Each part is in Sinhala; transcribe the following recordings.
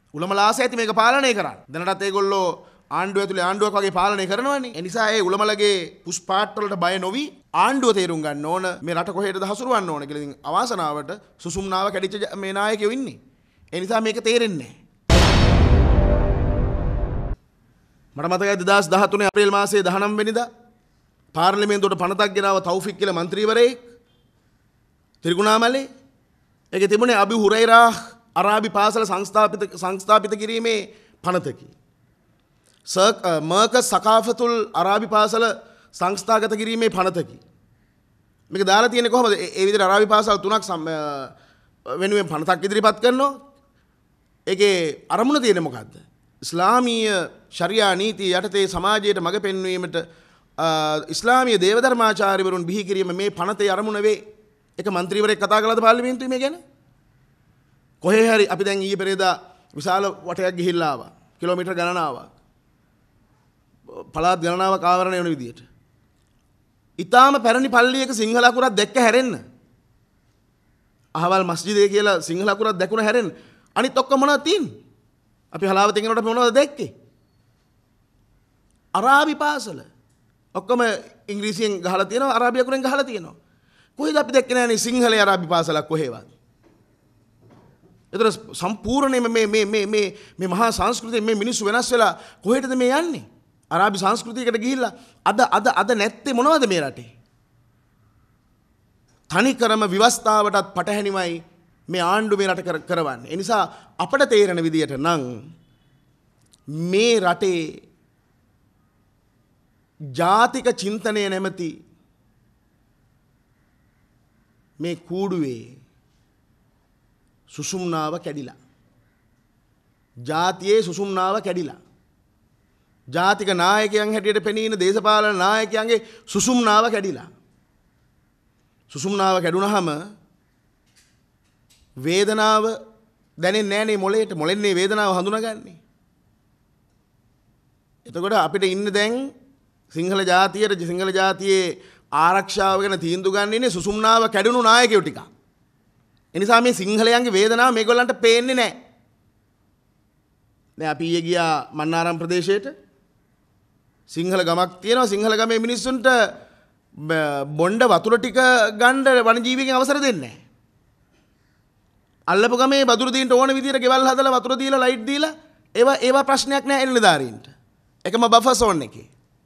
උලමලා ආස ඇති මේක පාලනය කරන්න. දැනටත් ඒගොල්ලෝ ආණ්ඩුව ඇතුලේ ආණ්ඩුවක් වගේ පාලනය කරනවානේ. ඒ නිසා ඒ උලමලගේ පුෂ්පාට් වලට බය නොවි ආණ්ඩුව තේරුම් ගන්න ඕන මේ රට කොහෙටද හසුරවන්න ඕන කියලා. ඉතින් අවාසනාවට සුසුම්නාව කැඩිච්ච මේ නායකයෝ ඉන්නේ. ඒ නිසා මේක තේරෙන්නේ නැහැ. මට මතකයි 2013 අප්‍රේල් මාසයේ 19 වෙනිදා පාර්ලිමේන්තුවට පනතක් ගෙනාව තෞෆික් කියලා മന്ത്രിවරයෙක් ත්‍රිකුණාමලේ. ඒකේ තිබුණේ අබි හුරෛරා අරාබි පාසල සංස්ථාපිත කිරීමේ පනතකි. මර්කස් සකාෆතුල් අරාබි පාසල සංස්ථාගත කිරීමේ පනතකි. මේක දාලා තියෙන්නේ කොහොමද? ඒ විදිහට අරාබි පාසල් 3ක් වෙනුවෙන් පනතක් ඉදිරිපත් කරනවා. ඒකේ අරමුණ තියෙන්නේ මොකද්ද? ඉස්ලාමීය ශරියා නීතිය යටතේ සමාජයට මඟ පෙන්වීමට ඉස්ලාමීය දේවධර්මාචාර්යවරුන් බිහි කිරීම මේ පනතේ අරමුණ වේ. එක മന്ത്രിවරයෙක් කතා කළාද පාර්ලිමේන්තුවේ මේ ගැන? කොහේ හරි අපි දැන් ඊයේ පෙරේදා විශාල වටයක් ගිහිල්ලා ආවා. කිලෝමීටර් ගණනාවක්. පළාත් ගණනාවක් ආවරණය වෙන විදියට. ඊටාම පැරණි පල්ලියක සිංහල අකුරක් දැක්ක හැරෙන්න. අහවල් මස්ජිදේ කියලා සිංහල අකුරක් දැකුණ හැරෙන්න. අනිත් ඔක්කොම මොනවද තියෙන්නේ? අපි හලාවතෙන් යනකොට මොනවද දැක්කේ? අරාබි පාසල. ඔක්කොම ඉංග්‍රීසියෙන් ගහලා තියෙනවා, අරාබි අකුරෙන් ගහලා තියෙනවා. කොහෙද අපි දැක්කේ නැහනේ සිංහලේ අරාබි පාසලක් කොහෙවත්. ඒතර සම්පූර්ණයෙන්ම මේ මහා සංස්කෘතිය මේ මිනිස්සු වෙනස් වෙලා කොහෙටද මේ යන්නේ? අරාබි සංස්කෘතියකට ගිහිල්ලා අද නැත්තේ මොනවද මේ රටේ? තනිකරම ව්‍යවස්ථාවටත් පටහැනිමයි මේ ආණ්ඩුව මේ රට කරවන්නේ. ඒ නිසා අපට තේරෙන විදියට නම් මේ රටේ ජාතික චින්තනය නැමැති මේ කූඩුවේ සුසුම්නාව කැඩිලා. ජාතියේ සුසුම්නාව කැඩිලා. ජාතික නායකයන් හැටියට පෙනීන දේශපාලන නායකයන්ගේ සුසුම්නාව කැඩිලා. සුසුම්නාව කැඩුනහම වේදනාව දැනෙන්නේ නැහනේ මොළයට. මොළෙන්නේ වේදනාව හඳුනාගන්නේ. එතකොට අපිට ඉන්න දැන් සිංහල ජාතියේ ආරක්ෂාව ගැන තීන්දුව ගන්න ඉන්නේ සුසුම්නාව කැඩුණු නායකයෝ ටික. ඒ නිසා මේ සිංහලයන්ගේ වේදනාව මේගොල්ලන්ට පේන්නේ නැහැ. දැන් අපි ඊයේ ගියා මන්නාරම් ප්‍රදේශයට. සිංහල ගමක් තියෙනවා. සිංහල ගමේ මිනිස්සුන්ට බොණ්ඩ වතුර ටික ගන්න වනජීවිකෙන් අවසර දෙන්නේ නැහැ. අල්ලපු ගමේ වතුර දීන්න ඕන විදියට ගෙවල් හදලා වතුර දීලා ලයිට් දීලා ඒවා ප්‍රශ්නයක් නැහැ එන්නදාරින්ට. එකම බෆර් සෝන් එකේ.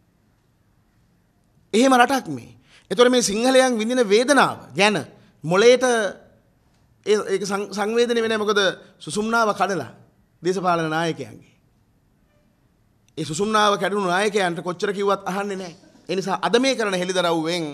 එහෙම රටක් මේ. ඒතකොට මේ සිංහලයන් විඳින වේදනාව ගැන මොළයට ඒක සංවේදනය වෙන්නේ මොකද? සුසුම්නාව කඩලා දේශපාලන නායකයන්ගේ. ඒ සුසුම්නාව කැඩුණු නායකයන්ට කොච්චර කිව්වත් අහන්නේ නැහැ. ඒ නිසා අද මේ කරන හෙළිදරව්වෙන්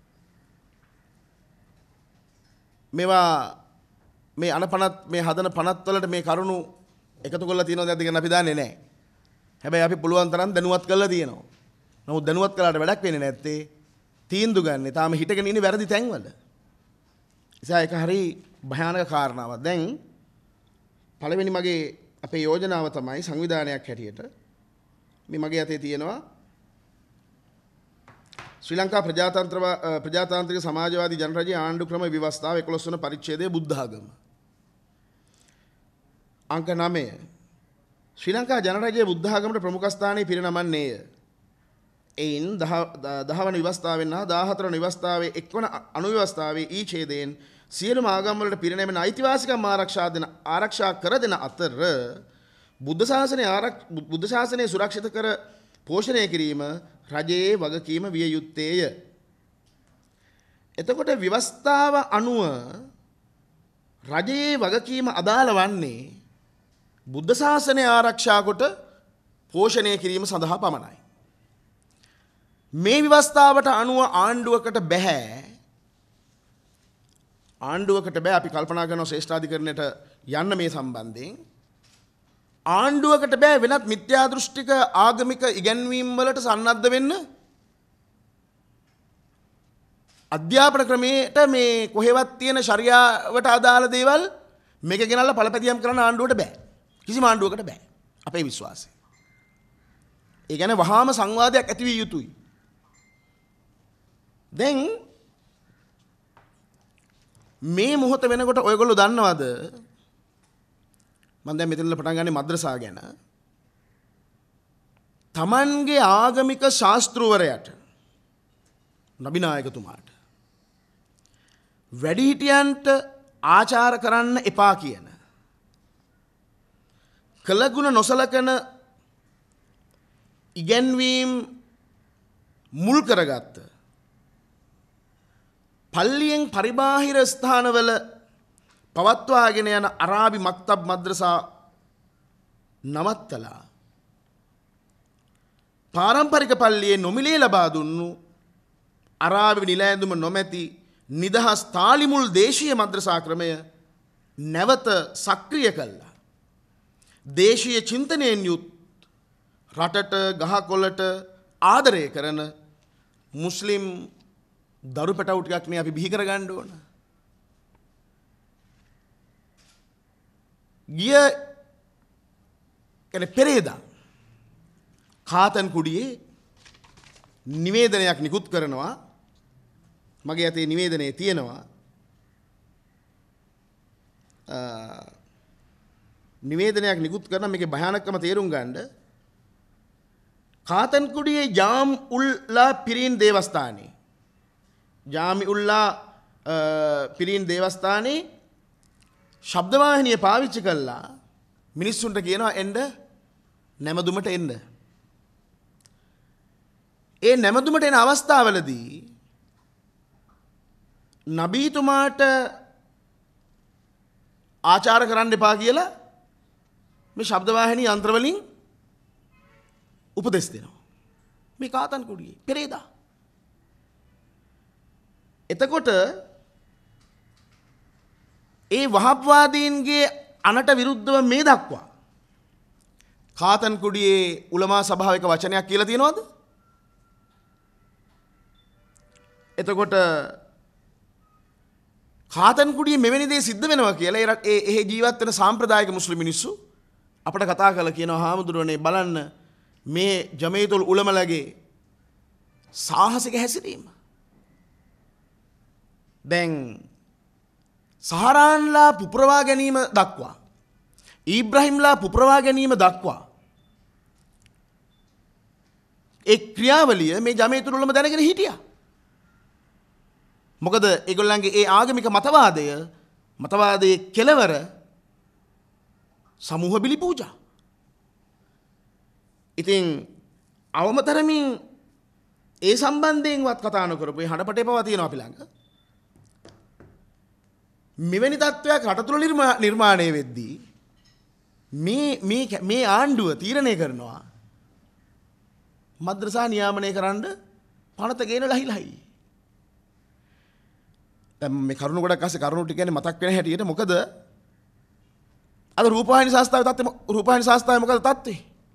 මේවා මේ අනපනත් මේ හදන පනත් වලට මේ කරුණු එකතු කරලා තියෙනවද නැද්ද කියන අපි දන්නේ නැහැ. හැබැයි අපි පුළුවන් තරම් දැනුවත් කරලා තියෙනවා. නමුත් දැනුවත් කළාට වැඩක් වෙන්නේ නැත්තේ තීන්දුව ගන්න. තාම හිටගෙන ඉන්නේ වැරදි තැන්වල. නිසා ඒක හරි භයානක කාරණාවක්. දැන් පළවෙනි මගේ අපේ යෝජනාව තමයි සංවිධානයක් හැටියට මේ මගේ අතේ තියෙනවා ශ්‍රී ලංකා ප්‍රජාතාන්ත්‍රික සමාජවාදී ජනරජයේ ආණ්ඩු ක්‍රම ව්‍යවස්ථාව 11 වන පරිච්ඡේදයේ බුද්ධ ආගම. අංක 9 ශ්‍රී ලංකා ජනරජයේ බුද්ධ ආගමට ප්‍රමුඛ ස්ථානයේ පිරිනමන්නේය. එයින් 10 වන ව්‍යවස්ථාවෙන් හා 14 වන ව්‍යවස්ථාවේ 1 වන අනු ව්‍යවස්ථාවේ ඊ ඡේදයෙන් සියලුම ආගම් වලට පිරිනැමෙන අයිතිවාසිකම් ආරක්ෂා කර දෙන අතර බුද්ධ ශාසනය සුරක්ෂිත කර පෝෂණය කිරීම රජයේ වගකීම විය යුත්තේය. එතකොට ව්‍යවස්ථාව අනුව රජයේ වගකීම අදාළ වන්නේ බුද්ධ ශාසනය ආරක්ෂා කොට පෝෂණය කිරීම සඳහා පමණයි. මේ ව්‍යවස්ථාවට අනුව ආණ්ඩුවකට බෑ අපි කල්පනා කරන ශ්‍රේෂ්ඨාධිකරණයට යන්න මේ සම්බන්ධයෙන් ආණ්ඩුවකට බෑ වෙනත් මිත්‍යා දෘෂ්ටික ආගමික ඉගැන්වීම් වලට සන්නද්ධ වෙන්න. අධ්‍යාපන ක්‍රමයට මේ කොහෙවත් තියෙන ශරියාවට අදාළ දේවල් මේක ගෙනල්ලා පළපැදියම් කරන්න ආණ්ඩුවට බෑ. කිසිම ආණ්ඩුවකට බෑ. අපේ විශ්වාසය. ඒ කියන්නේ වහාම සංවාදයක් ඇති විය යුතුයි. දැන් මේ මොහොත වෙනකොට ඔයගොල්ලෝ දන්නවද මම දැන් මෙතනල පටන් ගන්නේ මද්‍රසා ගැන. තමන්ගේ ආගමික ශාස්ත්‍රවරයාට නබිනායකතුමාට වැඩිහිටියන්ට ආචාර කරන්න එපා කියන කළගුණ නොසලකන ඉගැන්වීම් මුල් කරගත්ත පල්ලියෙන් පරිබාහිර ස්ථානවල පවත්වාගෙන යන අරාබි මක්තබ් මද්‍රසා නවත්තලා පාරම්පරික පල්ලියේ නොමිලේ ලබා දුන්නු අරාබි නිලැඳුම නොමැති නිදහස් තාලිමුල් දේශීය මද්‍රසා ක්‍රමය නැවත සක්‍රිය කළා. දේශීය චින්තනයෙන් යුත් රටට ගහකොළට ආදරය කරන මුස්ලිම් දරු පැටවු ටිකක් නේ අපි බිහි කරගන්න ඕන. ගිය කියන්නේ පෙරේදා කාතන් කුඩියේ නිවේදනයක් නිකුත් කරනවා. මගේ අතේ නිවේදනයේ තියෙනවා. නිවේදනයක් නිකුත් කරන මේකේ භයානකම තේරුම් ගන්න. කාතන් කුඩියේ ජාම් උල්ලා පිරින් දේවස්ථානයේ ජාමි උල්ලා පිරින් දේවස්ථානයේ ශබ්දවාහිනිය පාවිච්චි කළා මිනිස්සුන්ට කියනවා එන්න නැමදුමට එන්න. ඒ නැමදුමට එන අවස්ථාවලදී නබීතුමාට ආචාර කරන්න එපා කියලා මේ ශබ්දවාහිනී යන්ත්‍ර වලින් උපදෙස් දෙනවා. මේ කාතන් කුඩියේ පෙරේදා. එතකොට ඒ වහබ්වාදීන්ගේ අනට විරුද්ධව මේ දක්වා කාතන් කුඩියේ උලමා සභාවක වචනයක් කියලා තියෙනවද? එතකොට කාතන් කුඩියේ මෙවැනි දේ සිද්ධ වෙනවා කියලා ඒ ජීවත් වෙන සාම්ප්‍රදායික මුස්ලිම් මිනිස්සු අපිට කතා කරලා කියනවා හාමුදුරනේ බලන්න මේ ජමීතුල් උලමලගේ සාහසික හැසිරීම. දැන් සහරාන්ලා පුපුරවා ගැනීම දක්වා ඊබ්‍රහීම්ලා පුපුරවා ගැනීම දක්වා ඒ ක්‍රියාවලිය මේ ජමීතුල් උලම දැනගෙන හිටියා. මොකද ඒගොල්ලන්ගේ ඒ ආගමික මතවාදයේ කෙලවර සමූහ බිලි පූජා. ඉතින් අවමතරමින් ඒ සම්බන්ධයෙන්වත් කතා නොකරපු ඒ හඬපටේ පවා තියෙනවා අපි ළඟ. මෙවැනි තත්ත්වයක් රට තුළ නිර්මාණය වෙද්දී මේ ආණ්ඩුව තීරණය කරනවා මද්‍රසා නියාමනය කරන්න පනත ගේන ලහිලයි. මේ කරුණු ගොඩක් අස්සේ කරුණු ටික කියන්නේ මතක් වෙන හැටියට මොකද අද රූපවාහිනී සංස්ථාවේ මොකද තත්ත්වය?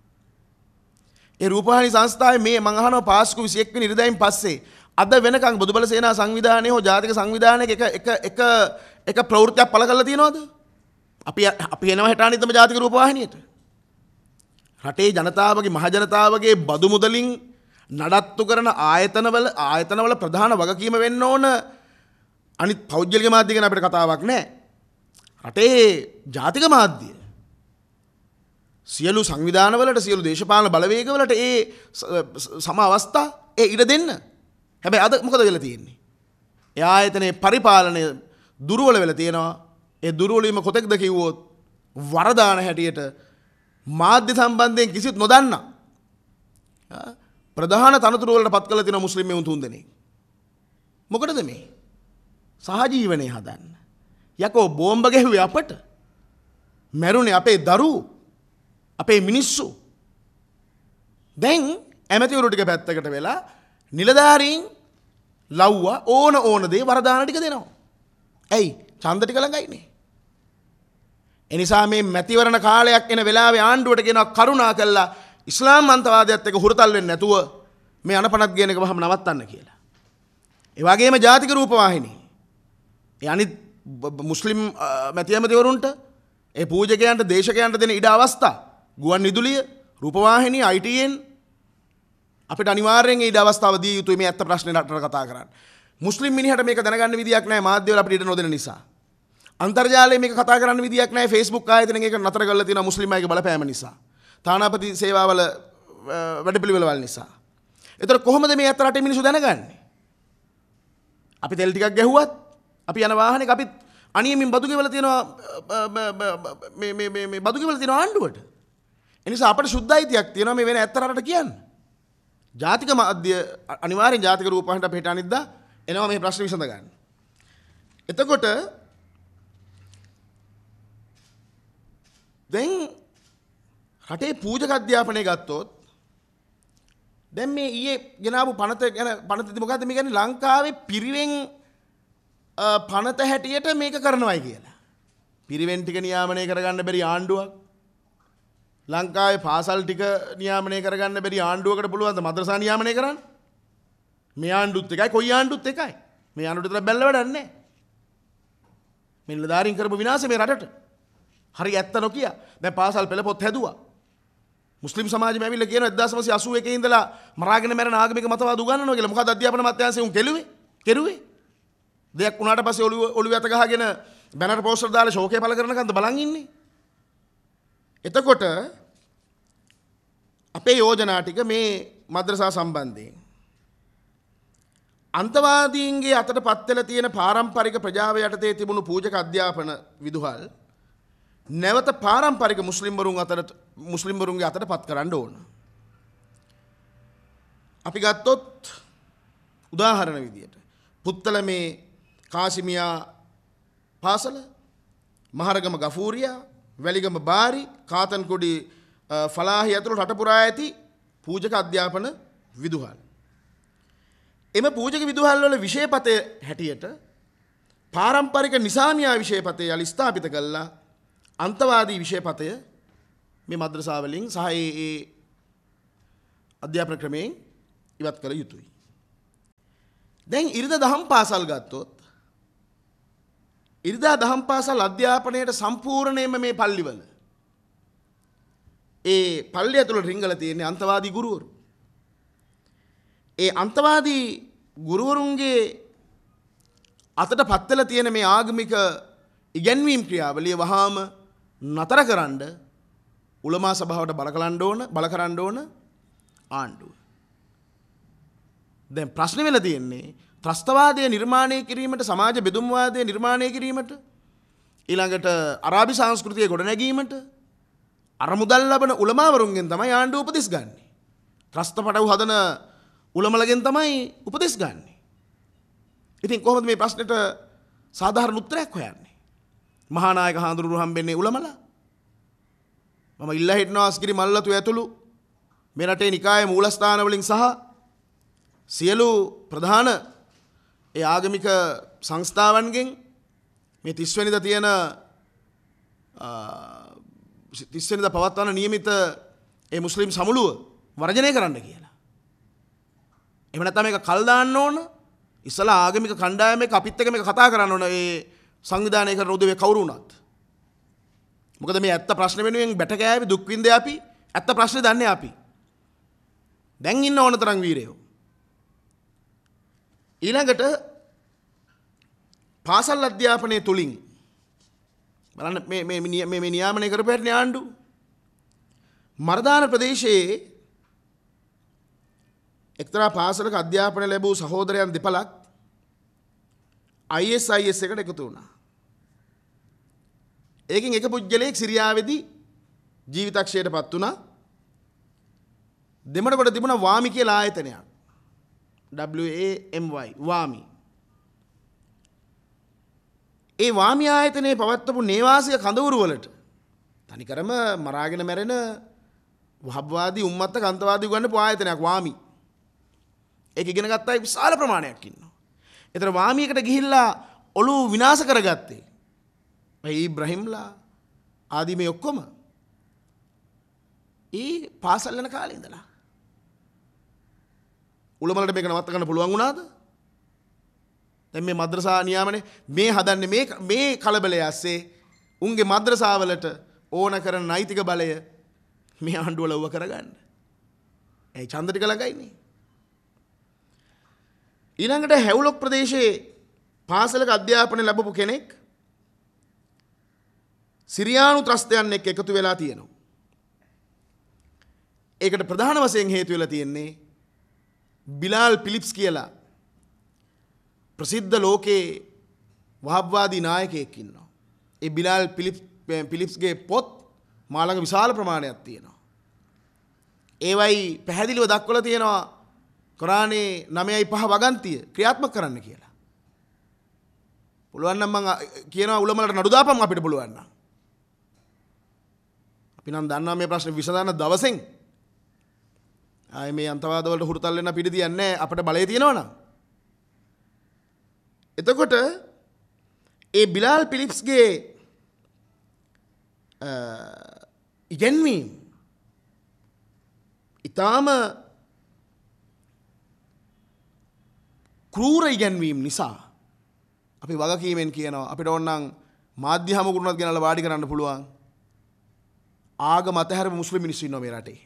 ඒ රූපවාහිනී සංස්ථාවේ මේ මං අහනවා පාස්කු 21 වෙනි ඉරිදායින් පස්සේ අද වෙනකන් බොදු බලසේනා සංවිධානයේ හෝ ජාතික සංවිධානයක එක ප්‍රවෘත්තියක් පළ කරලා තියෙනවද? අපි එනවා හෙටානිද්දම ජාතික රූපවාහිනියට. රටේ ජනතාවගේ මහ ජනතාවගේ බදු මුදලින් නඩත්තු කරන ආයතනවල ප්‍රධාන වගකීම වෙන්න ඕන අනිත් පෞද්ගලික මාධ්‍ය ගැන අපිට කතාවක් නැහැ. රටේ ජාතික මාධ්‍ය සියලු සංවිධානවලට සියලු දේශපාලන බලවේගවලට ඒ සම අවස්ථා ඒ ඉඩ දෙන්න. හැබැයි අද මොකද වෙලා තියෙන්නේ? ඒ ආයතනයේ පරිපාලනය දුර්වල වෙලා තියෙනවා. ඒ දුර්වල වීම කොතෙක්ද කිව්වොත් වරදාන හැටියට මාධ්‍ය සම්බන්ධයෙන් කිසිත් නොදන්නා ප්‍රධාන තනතුරු වලට පත් කරලා තියෙන මුස්ලිම් මෙවුන් තුන්දෙනෙක්. මොකටද මේ? සහජීවනයේ හදන්න. යකෝ බෝම්බ ගැහුවේ අපට. මැරුණේ අපේ දරුවෝ. අපේ මිනිස්සු. දැන් ඇමතිවරු ටික පැත්තකට වෙලා නිලධාරීන් ලව්වා ඕන දේ වරදාන ටික දෙනවා. ඇයි? ඡන්ද ටික ළඟයිනේ. එනිසා මේ මැතිවරණ කාලයක් එන වෙලාවේ ආණ්ඩුවට කියනවා කරුණා කළා ඉස්ලාම් අන්තවාදයත් එක්ක හුරතල් වෙන්නේ නැතුව මේ අනපනත් කියන එක වහම නවත්තන්න කියලා. ඒ වගේම ජාතික රූපවාහිනී ඒ අනිත් මුස්ලිම් මැතිවරුන්ට ඒ පූජකයන්ට දේශකයන්ට දෙන ඉඩ අවස්ථා ගුවන් විදුලිය රූපවාහිනී ITN අපිට අනිවාර්යෙන් ඒ ඉඩ අවස්ථාව දී යුතුයි මේ ඇත්ත ප්‍රශ්නේ රටට කතා කරන්න. මුස්ලිම් මිනිහට මේක දැනගන්න විදියක් නැහැ මාධ්‍යවල අපිට ඉඩ නොදෙන නිසා. අන්තර්ජාලයේ මේක කතා කරන්න විදියක් නැහැ. Facebook ආයතනෙක ඒක නතර කරලා තියෙනවා මුස්ලිම් අයගේ බලපෑම නිසා. තානාපති සේවාවල වැඩපිළිවෙළවල් නිසා. ඒතර කොහොමද මේ අත රටේ මිනිස්සු දැනගන්නේ? අපි තෙල් ටිකක් ගැහුවත් අපි යන වාහනේක අපි අනියමින් බදු ගෙවලා තියෙනවා මේ බදු ගෙවලා තියෙනවා ආණ්ඩුවට. ඒ නිසා අපිට සුද්ධ අයිතියක් තියෙනවා මේ වෙන ඇත්ත රටට කියන්න. ජාතික මාධ්‍ය අනිවාර්යෙන් ජාතික රූපවාහිනියට අපිට අනිද්දා එනවා මේ ප්‍රශ්න විසඳ ගන්න. එතකොට දැන් රටේ පූජක අධ්‍යාපනය ගත්තොත් දැන් මේ ඊයේ ගෙනාවු පනතදී මොකද්ද මේ කියන්නේ ලංකාවේ පිරිවෙන් පනත හැටියට මේක කරනවායි කියලා. පිරිවෙන් ටික නියාමනය කරගන්න බැරි ආණ්ඩුවක්. ලංකාවේ පාසල් ටික නියාමනය කරගන්න බැරි ආණ්ඩුවකට පුළුවන් ද මද්‍රසා නියාමනය කරන්න? මේ ආණ්ඩුත් එකයි කොයි ආණ්ඩුත් එකයි. මේ ආණ්ඩුවට විතර බැලලා වැඩක් නැහැ. මේ නිලධාරීන් කරපු විනාශය මේ රටට. හරි ඇත්ත නොකිය. දැන් පාසල් පෙළ පොත් හැදුවා. මුස්ලිම් සමාජෙම ඇවිල්ලා කියනවා 1981 ඉඳලා මරාගෙන මැරෙන ආගමික මතවාද උගන්වනවා කියලා. මොකද අධ්‍යාපන අමාත්‍යාංශය උන් කෙරුවේ? දෙයක් වුණාට පස්සේ ඔළුව ඇත ගහගෙන බැනර් පෝස්ටර් දාලා ශෝකය පළ කරනකන්ද බලන් ඉන්නේ. එතකොට අපේ යෝජනා ටික මේ මද්‍රසා සම්බන්ධයෙන් අන්තවාදීන්ගේ අතට පත් වෙලා තියෙන පාරම්පරික ප්‍රජාව යටතේ තිබුණු පූජක අධ්‍යාපන විදුහල් නැවත පාරම්පරික මුස්ලිම්වරුන්ගේ අතට පත් කරන්න ඕන. අපි ගත්තොත් උදාහරණ විදියට පුත්තල මේ කාසිමියා පාසල, මහරගම ගෆූරියා, වැලිගම බාරි, කාතන්කොඩි ෆලාහි ඇතුළු රට පුරා ඇති පූජක අධ්‍යාපන විදුහල්. එම පූජක විදුහල් වල විෂයපතය හැටියට පාරම්පරික නිසාමියා විෂයපතය යලි ස්ථාපිත කළා. අන්තවාදී විෂයපතය මේ මද්‍රසා වලින් සහ ඒ අධ්‍යාපන ක්‍රමයෙන් ඉවත් කළ යුතුයි. දැන් ඉරිදා දහම් පාසල් ගත්තොත් ඉරිදා දහම් පාසල් අධ්‍යාපනයට සම්පූර්ණයෙන්ම මේ පල්ලිවල ඒ පල්ලිය ඇතුළේ රිංගලා තියෙන අන්තවාදී ගුරුවරු. ඒ අන්තවාදී ගුරුවරුන්ගේ අතට පත් වෙලා තියෙන මේ ආගමික ඉගැන්වීම් ක්‍රියාවලිය වහාම නතර කරන්න උලමා සභාවට බල කරන්න ඕන ආණ්ඩුව. දැන් ප්‍රශ්නේ වෙලා තියෙන්නේ ත්‍රස්තවාදය නිර්මාණය කිරීමට, සමාජ බෙදුම්වාදය නිර්මාණය කිරීමට, ඊළඟට අරාබි සංස්කෘතිය ගොඩනැගීමට අරමුදල් ලබන උලමාවරුන්ගෙන් තමයි ආණ්ඩුව උපදෙස් ගන්නෙ. ත්‍රස්තපටව් හදන උලමලගෙන් තමයි උපදෙස් ගන්නෙ. ඉතින් කොහොමද මේ ප්‍රශ්නෙට සාධාරණ උත්තරයක් හොයන්නේ? මහානායක හාමුදුරුවෝ හම්බෙන්නේ උලමලා. මම ඉල්ලා හිටනවා අස්ගිරි මල්ලතු ඇතුළු මේ රටේ නිකායේ මූලස්ථාන වලින් සහ සියලු ප්‍රධාන ඒ ආගමික සංස්ථාවන්ගෙන් මේ 30 වෙනිදා තියෙන 30 වෙනිදා පවත්වන નિયમિત ඒ මුස්ලිම් සමුළුව වර්ජනය කරන්න කියලා. එහෙම නැත්නම් මේක කල් දාන්න ඕන. ඉස්සලා ආගමික කණ්ඩායමක අපිත් එක්ක මේක කතා කරන්න ඕන ඒ සංවිධානය කරන උදවිය කවුරු වුණත්. මොකද මේ ඇත්ත ප්‍රශ්න වෙනුවෙන් බැට කෑවි දුක් විඳේ අපි. ඇත්ත ප්‍රශ්නේ දන්නේ අපි. දැන් ඉන්න ඕන තරම් වීරයෝ. ඊළඟට පාසල් අධ්‍යාපනයේ තුලින් බලන්න මේ නියාමනය කරපු ආණ්ඩු මර්දාන ප්‍රදේශයේ එක්තරා පාසලක අධ්‍යාපනය ලැබූ සහෝදරයන් දෙපළක් ISIS එකට එකතු වුණා. ඒකෙන් එක පුජ්‍යලයක් සිරියාවේදී ජීවිතක්ෂයටපත් වුණා. දෙමඩ තිබුණා වාමි කියලා ආයතනයක්. WAMY වාමි. ඒ වාමි ආයතනයේ පවත්වපු නේවාසික කඳවුරු වලට තනිකරම මරාගෙන මැරෙන වහබ්වාදී උම්මත්තක අන්තවාදී උගන්වපු ආයතනයක් වාමි. ඒක ඉගෙන ගත්ත අය විශාල ප්‍රමාණයක් ඉන්නවා. ඒතර වාමියකට ගිහිල්ලා ඔළුව විනාශ කරගත්තේ මේ ඉබ්‍රහීම්ලා ආදී මේ ඔක්කොම ඒ පාසල් යන කාලේ ඉඳලා උලමලට මේක නවත්ත ගන්න පුළුවන් වුණාද? දැන් මේ මද්‍රසා නියාමනේ මේ හදන්නේ මේ කලබලය ඇස්සේ උන්ගේ මද්‍රසාවලට ඕන කරන නෛතික බලය මේ ආණ්ඩුව ලව්ව කරගන්න. ඒ ඡන්ද ටික ළඟයිනේ. ඊළඟට හැවුලොක් ප්‍රදේශයේ පාසලක අධ්‍යාපනය ලැබපු කෙනෙක් සිරියානු ත්‍රස්තයන් එක්ක එකතු වෙලා තියෙනවා. ඒකට ප්‍රධාන වශයෙන් හේතු වෙලා තියෙන්නේ බිලාල් පිලිප්ස් කියලා ප්‍රසිද්ධ ලෝකේ වහබ්වාදී නායකයෙක් ඉන්නවා. ඒ බිලාල් පිලිප්ස්ගේ පොත් මා ළඟ විශාල ප්‍රමාණයක් තියෙනවා. ඒවයි පැහැදිලිව දක්වලා තියෙනවා කුරානයේ 9:5 වගන්තිය ක්‍රියාත්මක කරන්න කියලා. පුළුවන් නම් මම කියනවා උලමලට නඩු දාපම් අපිට පුළුවන් නම්. අපි නම් දන්නවා මේ ප්‍රශ්නේ විසඳන දවසෙන් ආයේ මේ අන්තවාද වලට හුරුතල් වෙන්න පිට තියන්නේ නැහැ අපිට බලය තියෙනවා නම්. එතකොට ඒ බිලාල් පිලිප්ස්ගේ ඉගැන්වීම් ඊටාම ක්‍රූර ඉගැන්වීම් නිසා අපි වගකීමෙන් කියනවා අපිට ඕනනම් මාධ්‍ය හමුකුරුණත් ගෙනල්ලා වාඩි කරන්න පුළුවන් ආගම අතහැරපු මුස්ලිම් මිනිස්සු ඉන්නවා මේ රටේ.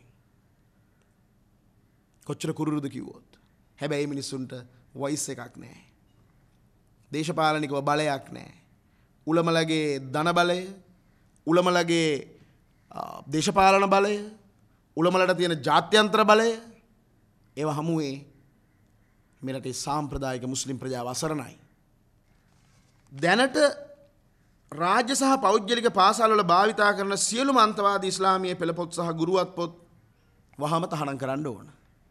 කොච්චර කුරුරුද කිව්වොත්. හැබැයි මේ මිනිස්සුන්ට වොයිස් එකක් නැහැ. දේශපාලනිකව බලයක් නැහැ. උලමලගේ ධන බලය, උලමලගේ දේශපාලන බලය, උලමලට තියෙන ජාත්‍යන්තර බලය ඒව හමුවේ මේ රටේ සාම්ප්‍රදායික මුස්ලිම් ප්‍රජාව අසරණයි. දැනට රාජ්‍ය සහ පෞද්ගලික පාසල් වල භාවිතා කරන සියලුම අන්තවාදී ඉස්ලාමීය පෙළපොත් සහ ගුරුවත් පොත් වහම තහනම් කරන්න ඕන.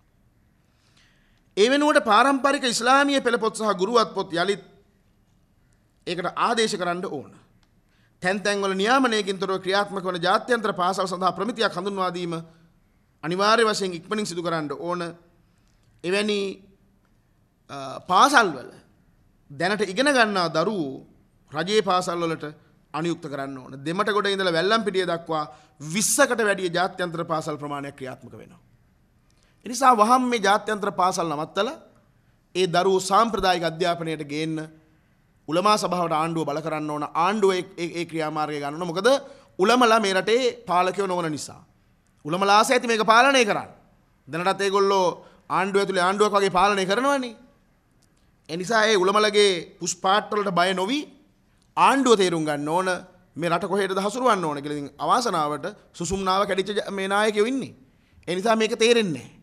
ඒ වෙනුවට පාරම්පරික ඉස්ලාමීය පෙළපොත් සහ ගුරුවත් පොත් යලිත් ඒකට ආදේශ කරන්න ඕන. තැන් තැන්වල නියාමනයකින් තොරව ක්‍රියාත්මක වන ජාත්‍යන්තර පාසල් සඳහා ප්‍රමිතියක් හඳුන්වා දීම අනිවාර්ය වශයෙන් ඉක්මනින් සිදු කරන්න ඕන. එවැනි පාසල් වල දැනට ඉගෙන ගන්නා දරුවෝ රජයේ පාසල් වලට අනුයුක්ත කරන්න ඕන. දෙමට ගොඩ ඉඳලා වැල්ලම්පිටිය දක්වා 20කට වැඩිය ජාත්‍යන්තර පාසල් ප්‍රමාණයක් ක්‍රියාත්මක වෙනවා. ඒ නිසා වහම් මේ ජාත්‍යන්තර පාසල් නවත්තලා ඒ දරුවෝ සාම්ප්‍රදායික අධ්‍යාපනයට ගේන්න උලමා සභාවට ආණ්ඩුව බල කරන්න ඕන. ආණ්ඩුව ඒ ක්‍රියාමාර්ගය ගන්න ඕන. මොකද උලමලා මේ රටේ පාලකයෝ නොවන නිසා. උලමලා ආස ඇති මේක පාලනය කරන්න. දැනටත් ඒගොල්ලෝ ආණ්ඩුව ඇතුලේ ආණ්ඩුවක් වගේ පාලනය කරනවනේ. ඒ නිසා ඒ උලමලගේ පුෂ්පාට් වලට බය නොවි ආණ්ඩුව තේරුම් ගන්න ඕන මේ රට කොහෙටද හසුරවන්න ඕන කියලා. ඉතින් අවාසනාවට සුසුම්නාව කැඩිච්ච මේ නායකයෝ ඉන්නේ. ඒ නිසා මේක තේරෙන්නේ නැහැ.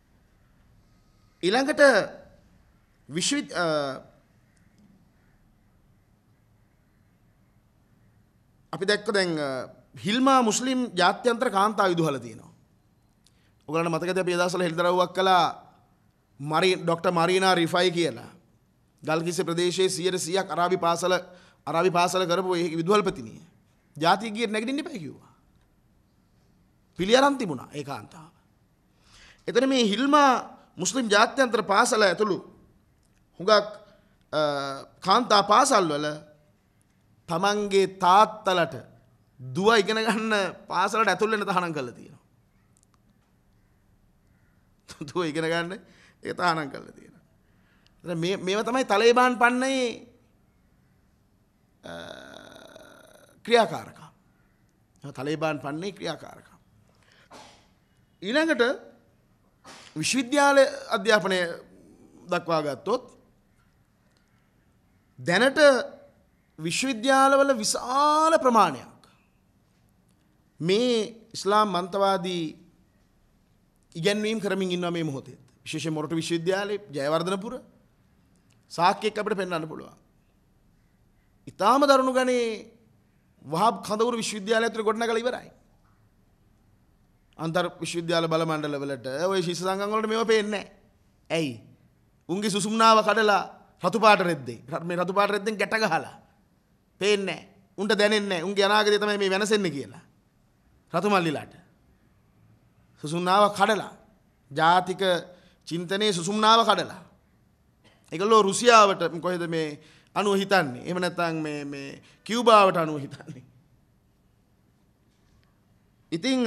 ඊළඟට අපි දැක්ක දැන් හිල්මා මුස්ලිම් ජාත්‍යන්තර කාන්තා විදුහල තියෙනවා. ඔයගලන්ට මතකද අපි එදාසල හෙළිදරව්වක් කළා ඩොක්ටර් මරීනා රිෆයි කියලා. ගල්කිස්ස ප්‍රදේශයේ 100%ක් අරාබි පාසල කරපු ඒ විදුහල්පතිනිය. ජාතිය ගියේ නැගිටින්න එපා කිව්වා. පිළි අරන් තිබුණා ඒ කාන්තාව. එතන මේ හිල්මා මුස්ලිම් ජාත්‍යන්තර පාසල ඇතුළු හුඟක් කාන්තා පාසල් වල තමන්ගේ තාත්තලට දුව ඉගෙන ගන්න පාසලට ඇතුල් වෙන්න තහනම් කරලා තියෙනවා. දුව ඉගෙන ගන්න ඒක තහනම් කරලා තියෙනවා. මේව තමයි තලේබාන් පන්නේ ක්‍රියාකාරකම්. තලේබාන් පන්නේ ක්‍රියාකාරකම්. ඊළඟට විශ්වවිද්‍යාල අධ්‍යාපනය දක්වා ගත්තොත් දැනට විශ්වවිද්‍යාලවල විශාල ප්‍රමාණයක් මේ ඉස්ලාම් මන්තවාදී ඉගැන්වීම් කරමින් ඉන්නවා මේ මොහොතේ. විශේෂයෙන් මොරටු විශ්වවිද්‍යාලයේ ජයවර්ධනපුර සාක්කියක් අපිට පෙන්වන්න පුළුවන්. ඊටාම දරුණු ගණේ වහබ් කඳවුරු විශ්වවිද්‍යාලය ඇතුළේ ගොඩනගලා ඉවරයි. අන්තර් විශ්වවිද්‍යාල බල මණ්ඩල වලට ওই ශිෂ්‍ය සංගම් වලට මේව පේන්නේ නැහැ. ඇයි? උන්ගේ සුසුම්නාව කඩලා රතු පාට රෙද්දේ. මේ රතු පාට රෙද්දෙන් ගැට ගහලා. පේන්නේ නැහැ. උන්ට දැනෙන්නේ නැහැ. උන්ගේ අනාගතය තමයි මේ වෙනසෙන්නේ කියලා. රතු මල්ලිලාට. සුසුම්නාව කඩලා. ජාතික චින්තනයේ සුසුම්නාව කඩලා. ඒගොල්ලෝ රුසියාවට කොහෙද මේ අනුව හිතන්නේ? එහෙම නැත්නම් මේ කියුබාවට අනුව හිතන්නේ. ඉතින්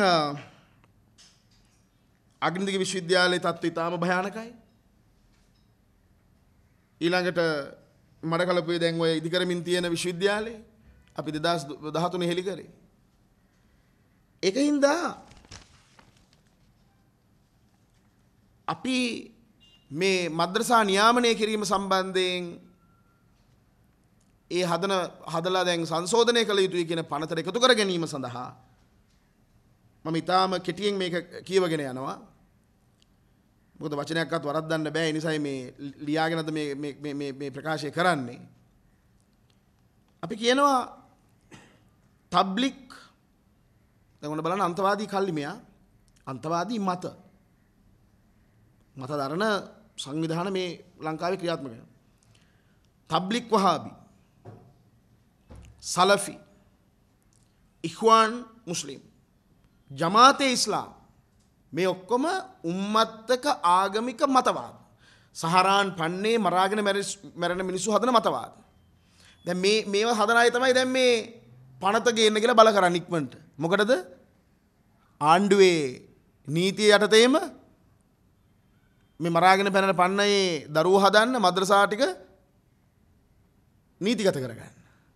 අග්නිදික විශ්වවිද්‍යාලයේ තත්ත්වය ඉතාම භයානකයි. ඊළඟට මඩකලපුවේ දැන් ඔය ඉදිකරමින් තියෙන විශ්වවිද්‍යාලේ අපි 2013 හෙළි කරේ. ඒකින්ද අපි මේ මද්රසා නියාමනය කිරීම සම්බන්ධයෙන් ඒ හදලා දැන් සංශෝධනය කළ යුතුයි කියන පනතට එකතු කර ගැනීම සඳහා මම ඊටාම කෙටියෙන් මේක කියවගෙන යනවා. මොකද වචනයක්වත් වරද්දන්න බෑ. ඒ නිසායි මේ ලියාගෙනද මේ ප්‍රකාශය කරන්නේ. අපි කියනවා තබ්ලික් දැන් ඔන්න බලන්න අන්තවාදී කල්ලි මෙයා අන්තවාදී මත දරන සංවිධාන මේ ලංකාවේ ක්‍රියාත්මක වෙනවා. තබ්ලික් වහාබි සලෆි ඉඛ්වාන් මුස්ලිම් ජමාතේ ඉස්ලාම් මේ ඔක්කොම උම්මත්තක ආගමික මතවාද. සහරාන් පන්නේ මරාගෙන මැරෙන මිනිස්සු හදන මතවාද. දැන් මේවා හදන අය තමයි දැන් මේ පනත ගේන්න කියලා බල කරන්නේ ඉක්මනට. මොකටද? ආණ්ඩුවේ නීතිය යටතේම මේ මරාගෙන පැනන පන්නයේ දරුවෝ හදන්න මද්‍රසා ටික නීතිගත කරගන්න.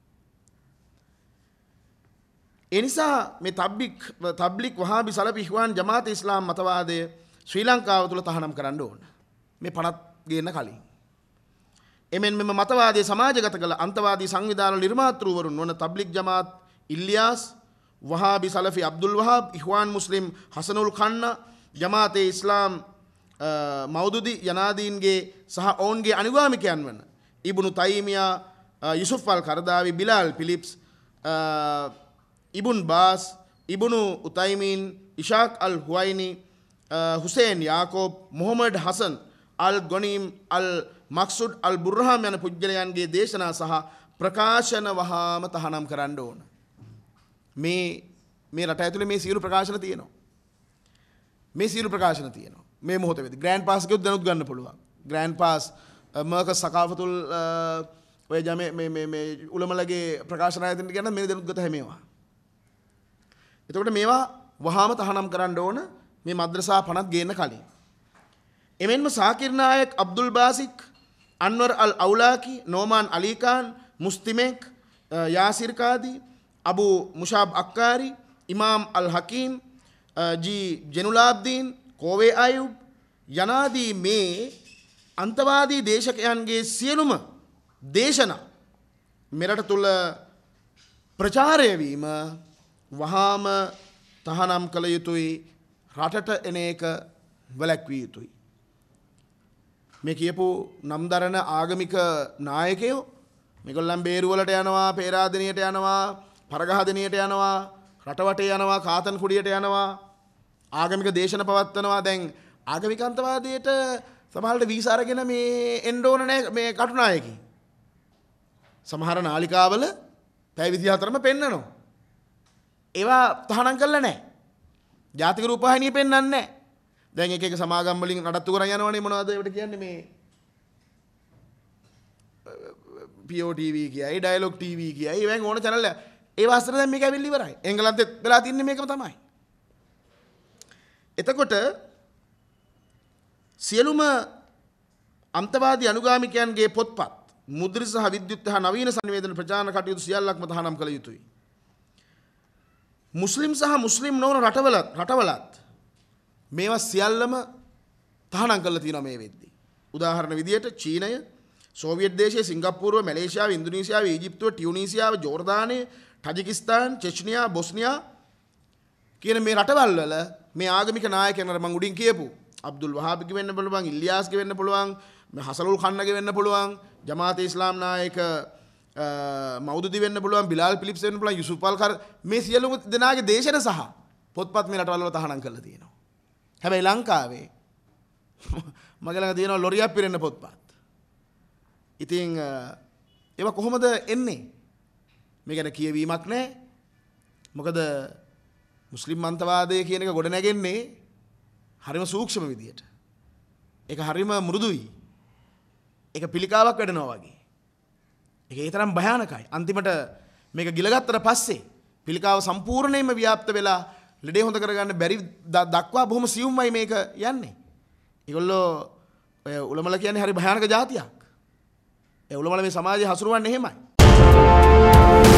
ඒ නිසා මේ තබ්ලික් වහාබි සලෆි ඉඛ්වාන් ජමාත් ඉස්ලාම් මතවාදය ශ්‍රී ලංකාව තුළ තහනම් කරන්න ඕන. මේ පනත් ගේන්න කලින්. එමෙන් මෙම මතවාදයේ සමාජගත කළ අන්තවාදී සංවිධාන නිර්මාතෘවරුන් වන තබ්ලික් ජමාත් ඉල්ලියාස් වහාබි සලෆි අබ්දුල් වහාබ් ඉඛ්වාන් මුස්ලිම් හසනුල් ඛන්නා ජමාතේ ඉස්ලාම් මෞදුදි යනාදීන්ගේ සහ ඔවුන්ගේ අනුගාමිකයන් වන Ibn Taymiyyah Yusuf al Qaradawi Bilal Philips Ibn Baz Ibn Uthaymeen Ishaq al Huwaini Hussein Yacoub Mohamed Hassan al Ghoneim al Maqsood al Burham යන පුජ්‍යලයන්ගේ දේශනා සහ ප්‍රකාශන වහාම තහනම් කරන්න ඕන. මේ රට ඇතුලේ මේ සියලු ප්‍රකාශන තියෙනවා. මේ මොහොත වෙද්දි ග්‍රෑන්ඩ් පාස් එකත් දැනුත් ගන්න පුළුවන්. ග්‍රෑන්ඩ් පාස් මර්කස් සකාෆතුල් ඔය ජමේ මේ උලමලගේ ප්‍රකාශන ආයතනට ගන්න මේ දැනුත් ගත හැමේවා. එතකොට මේවා වහාම තහනම් කරන්න ඕන මේ මද්‍රසා පනත් ගේන්න කලින්. එමෙන්ම සාකිර් නායක් අබ්දුල් බාසික් Anwar al Awlaki Nouman Ali Khan මුස්තිමෙක් යාසිර් කාදි අබු මුෂාබ් අක්කාරි ඉමාම් අල් හකීම් ජී ජෙනුලාබ්දීන් කෝවේ අයුබ් යනාදී මේ අන්තවාදී දේශකයන්ගේ සියලුම දේශනා මෙරට තුල ප්‍රචාරය වීම වහාම තහනම් කළ යුතුයි. රටට එන එක වැළැක්විය යුතුයි. මේ කියපු නම්දරන ආගමික නායකයෝ මේගොල්ලන් බේරුවලට යනවා, පේරාදෙනියට යනවා, පරගහදෙනියට යනවා, රටවටේ යනවා, කාතන් කුඩියට යනවා, ආගමික දේශන පවත්වනවා. දැන් ආගමික අන්තවාදයට සමහරවිට වීසා අරගෙන මේ එන්න ඕන නැහැ මේ කටුනායකී. සමහර නාලිකාවල පැය 24ම පෙන්නනවා. ඒවා තහනම් කළා නැහැ. ජාතික රූපවාහිනිය පෙන්වන්නේ නැහැ. දැන් එක සමාගම් වලින් නඩත්තු කරන් යනවනේ මොනවද ඒවට කියන්නේ මේ POTV කියයි ඩයලොග් TV කියයි ඒවෙන් ඕන channel එක. ඒ වාස්තර දැන් මේක ඇවිල්ලා ඉවරයි. එංගලන්තෙත් වෙලා තින්නේ මේකම තමයි. එතකොට සියලුම අන්තවාදී අනුගාමිකයන්ගේ පොත්පත් මුද්‍රිත සහ විද්‍යුත් හා නවීන සංවේදන ප්‍රචාරණ කටයුතු සියල්ලක්ම තහනම් කළ යුතුයි. මුස්ලිම් සහ මුස්ලිම් නොවන රටවලත් මේවා සියල්ලම තහනම් කරලා තියෙනවා මේ වෙද්දී. උදාහරණ විදියට චීනය, සෝවියට් දේශය, සිංගප්පූරුව, මැලේසියාව, ඉන්දුනීසියාව, ඊජිප්තුව, ටියුනීසියාව, ජෝර්දානය, ටජිකිස්තාන්, චෙච්නියා, බොස්නියා කියන මේ රටවල් වල මේ ආගමික නායකයන් අර මම උඩින් කියපු අබ්දුල් වහාබ්ගේ වෙන්න පුළුවන්, ඉල්ලියාස්ගේ වෙන්න පුළුවන්, හසනුල් ඛන්නගේ වෙන්න පුළුවන්, ජමාතේ ඉස්ලාම් නායක මෞදුදි වෙන්න පුළුවන්, බිලාල් පිලිප්ස් වෙන්න පුළුවන්, යුසුෆ් අල් කර මේ සියලු දෙනාගේ දේශන සහ පොත්පත් මේ රටවල් වල තහනම් කරලා තියෙනවා. හැබැයි ලංකාවේ මගේ ළඟ තියෙනවා ලොරියක් පිරෙන්න පොත්පත්. ඉතින් ඒවා කොහොමද එන්නේ? මේ ගැන කියවීමක් නැහැ. මොකද මුස්ලිම් අන්තවාදය කියන එක ගොඩ නැගෙන්නේ හරිම සූක්ෂම විදියට. ඒක හරිම මෘදුයි. ඒක පිළිකාවක් වැඩනවා වගේ. ඒක ඒ තරම් භයානකයි. අන්තිමට මේක ගිලගත්තට පස්සේ පිළිකාව සම්පූර්ණයෙන්ම ව්‍යාප්ත වෙලා ලෙඩේ හොඳ කරගන්න බැරි දක්වා බොහොම සියුම්මයි මේක යන්නේ. ඒගොල්ලෝ ඔය උලමල කියන්නේ හරි භයානක જાතියක්. ඒ උලමල මේ සමාජය හසුරුවන්නේ එහෙමයි.